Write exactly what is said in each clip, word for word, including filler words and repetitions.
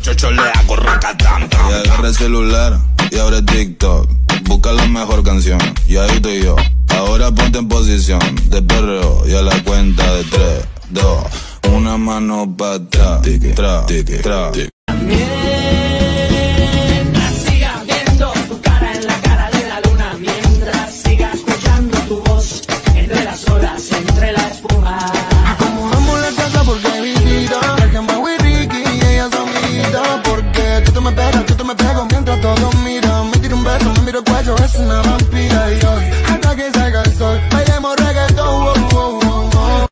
chocho le hago racatán. Y agarra el celular y abre TikTok. Busca la mejor canción y ahí estoy yo. Ahora ponte en posición de perreo y a la cuenta de tres, dos, una mano para atrás, tra, tra. Mientras siga viendo tu cara en la cara de la luna, mientras siga escuchando tu voz entre las olas, entre la espuma. Acomodamos la casa porque visita, déjame muy Ricky y ella son amiguita. Porque tú te me pegas, tú te me pego mientras todos miran. Me tiro un beso, me miro el cuello, es una vampira. Y hoy, hasta que salga el sol, bailemos reggaetón, oh, oh, oh, oh.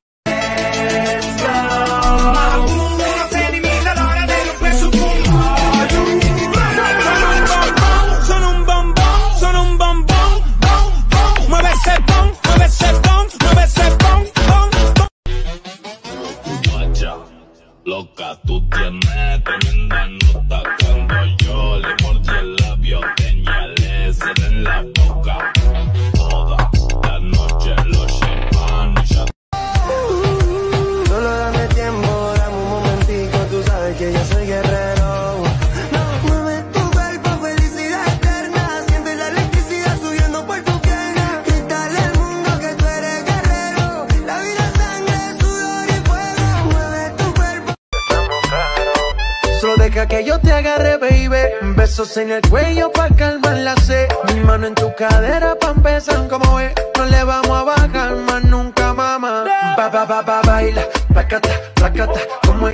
Loca, tú tienes tremenda nota. Cuando yo le mordí el labio, señalé sed en la boca. Toda la noche los champanes ya. Solo dame tiempo, dame un momentico. Tú sabes que yo soy guerrero. Mueve tu cuerpo, felicidad eterna. Siente la electricidad subiendo por tu pierna. Grítale al mundo que tú eres guerrero. La vida es sangre, sudor y fuego. Mueve tu cuerpo. Solo deja que yo te agarre, baby. Besos en el cuello pa' calmar la sed. Mi mano en tu cadera pa' empezar. Como ves, no le vamos a bajar más nunca, mamá. Ba, ba, ba, ba, baila, placata, placata, como es.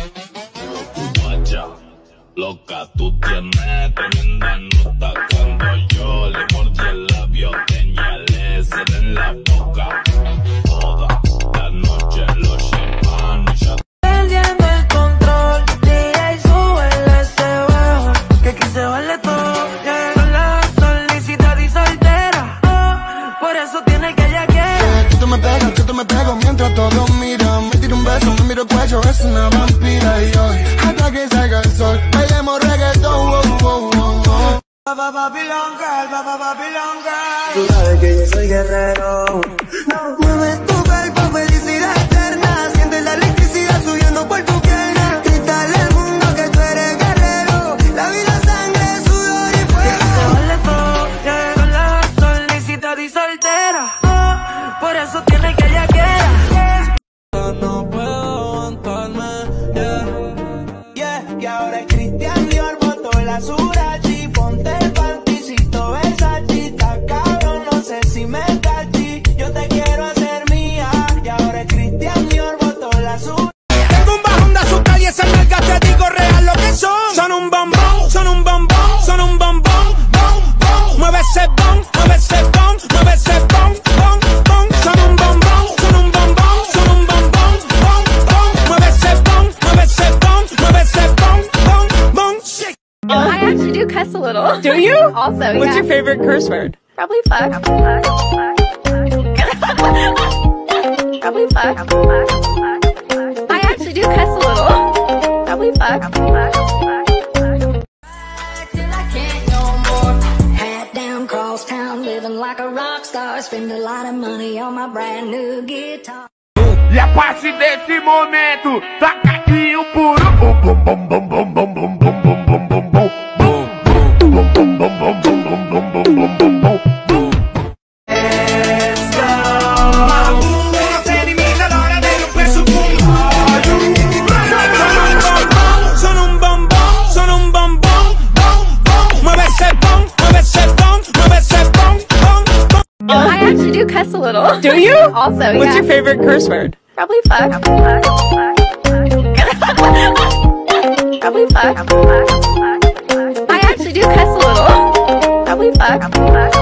Guacha, loca, tú tienes tremenda nota. Cuando yo le mordí el labio, señalé sed en la boca. Toda la noche los champanes ya. Perdiendo el control, D J súbele ese bajo, que aquí se vale todo. Yeah. Sola, solicitada y soltera, oh, por eso tiene que ella quiera. Tú te me pegas, tú te me pego mientras todos miran. Me tiro un beso, me miro el cuello, es una vampira. Y hoy, hasta que salga el sol, bailemos reggaetón, oh, oh, oh, oh. Ba, ba, Babylon girl, ba, ba, Babylon girl. Tú sabes que yo soy guerrero. No, mueve tu cuerpo, felicidad eterna. Siente la electricidad subiendo por tu pierna. Grítale al mundo que tú eres guerrero. La vida es sangre, sudor y fuego. Y se vale todo, yeah. Sola, solicitada y soltera, oh, por eso tiene que ella quiera. No puedo aguantarme, yeah. Yeah, y ahora es Cristian Dior, botó la Surachi. Ponte el panticito Versace, está cabrón, no sé si me cachi. Yo te quiero hacer mía, y ahora es Cristian Dior, botó la Surachi. Tengo un bajón de azúcar y esas nalgas te digo real lo que son. Son un bombón, son un bombón, son un bombón, bom, bom. Mueve ese bom, mueve ese bom, mueve ese bom, bom, bom. Son un bombón, son un bombón, son un bombón, bom, bom. Mueve ese bom, mueve ese bom, mueve ese bom, bom, bom. I actually do cuss a little. Do you? Also, yeah. What's your favorite curse word? Probably fuck. Probably fuck. I actually do cuss a little. Probably fuck. Till I can't no more. Hat down, cross town, living like a rock star. Spend a lot of money on my brand new guitar. E a partir desse momento, tacadinho puro. Bum, bum, bum, bum, bum, bum, bum, bum, bum, bum, bum, bum. Bum, bum, bum, bum, bum, bum, bum, bum, bum, bum. Son un bombón, son un bombón, bom, bom. Mueve ese bom, mueve ese bom, mueve ese bom, bom, bom. I actually do cuss a little. Do you? Also, yeah. What's your favorite curse word? Probably fuck. Probably fuck. I actually do cuss a little. Probably fuck.